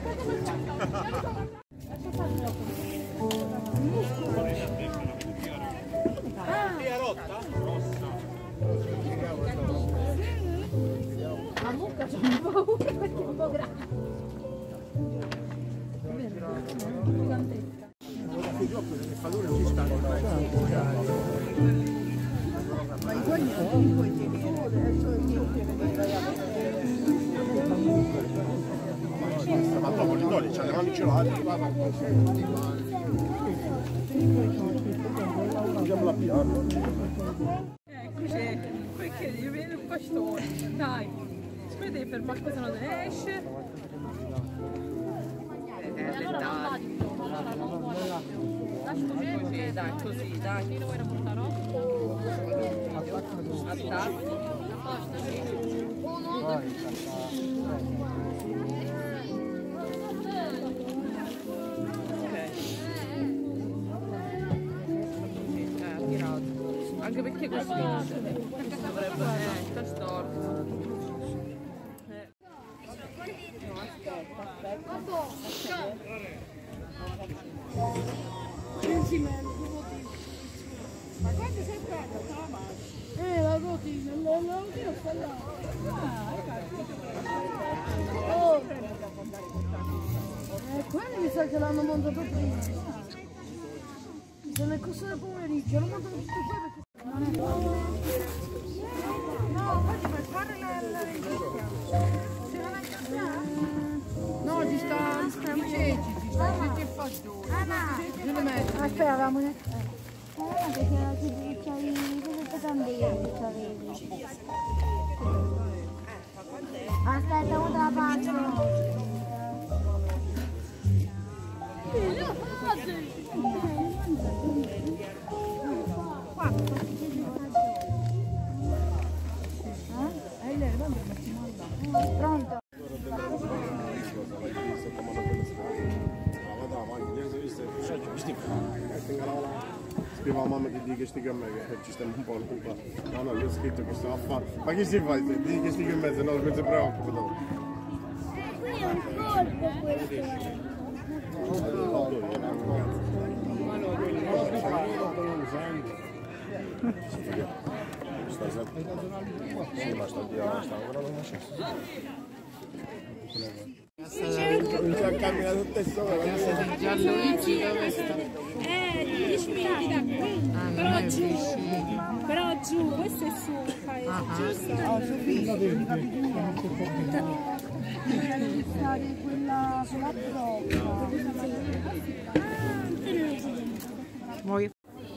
La mucca c'è un po' perché è un po' grande. Gigantesca. Ma i guagli non li puoi tenere. Ma dopo li togli, c'ha le mani celate. Andiamo la piano. Eccoci, perché gli viene un pastone, dai, aspetta per qualcosa non esce. Così, dai, così, dai. Chi lo vuoi portare? Attacco. Anche perché questo dovrebbe sta storto. No, aspetta. Ma quando sei bello, la rotina, non ti sta là. Oh! Quelli mi sa che l'hanno montato prima. Se ne corso del pomeriggio, l'ho montato tutto qua perché... No, infatti per fare la regista. Se non hai cambiato? No, ci sta i ceci e pastore. Aspetta, avevamo detto. Perché c'hai tutte candele che c'avevi. Aspetta, un trapasso. Pronto? Scrivo a mamma che dica che stica a me che ci stiamo un po' lungo. No, io ho scritto che stavo a fare. Ma che si fa? Dici che stica in mezzo, no, non si preoccupa dopo. Qui è un colpo questo. Sì, ma sta ancora non c'è. Ci ha camminato tutte sopra. Gianluigi dove sta? 10 minuti da qui. Però giù. Però giù, questo è su. Giusto? Devi stare quella sulla prova. Vuoi?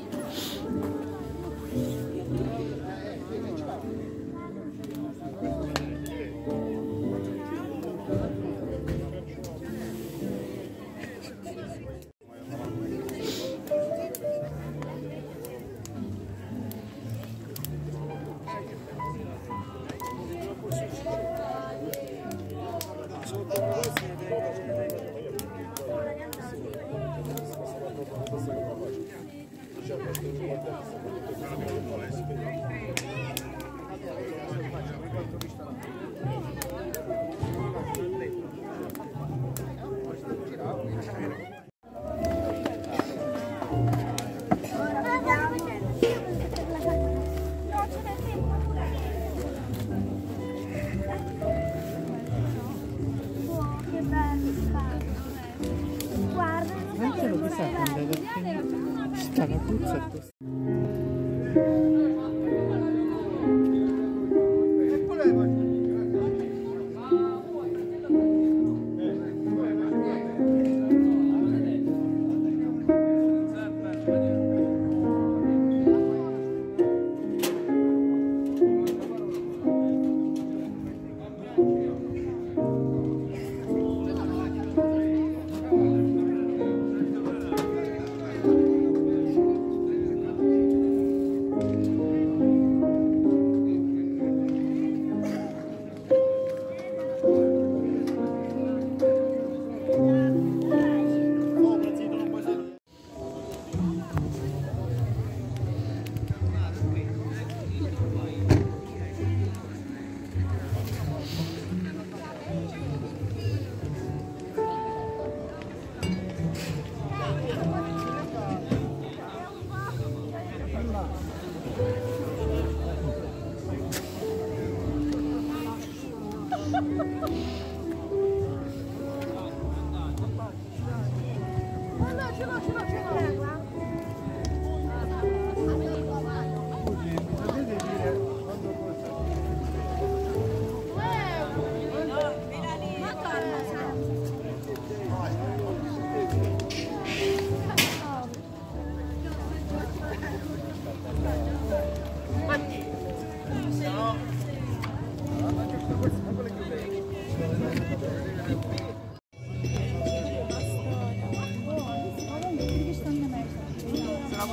Sta la puzza.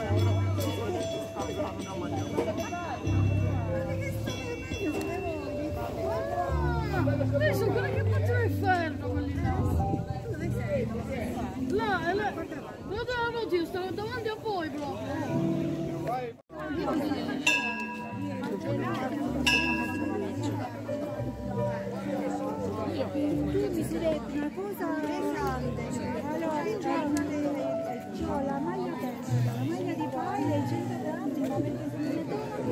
Adesso quello che faccio è fermo quelli là. Dove sei? Là, no, zio, stavo davanti a voi proprio. Tu mi sarebbe una cosa pesante. Allora, ci ho la maglia terza, la maglia di paglia e 100 grammi, ma perché se mi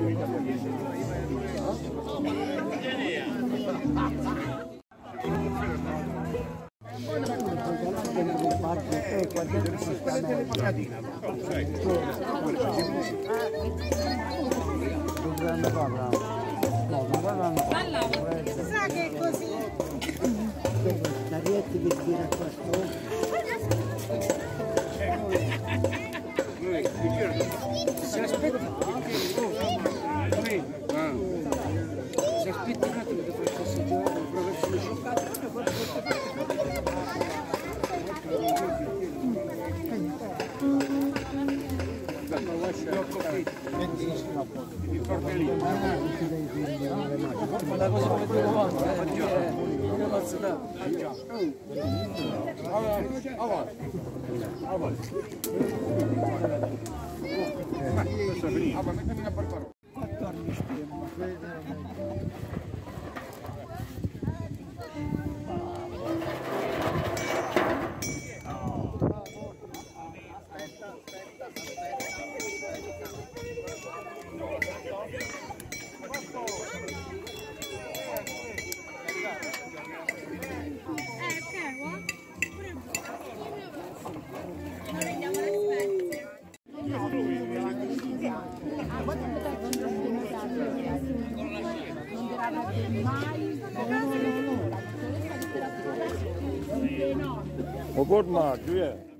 Sa che è così? La rietti che tira questo. Se aspetti un attimo che faccio assaggiare il professore scioccato. La cosa come due volte, non posso dare. Ma porta,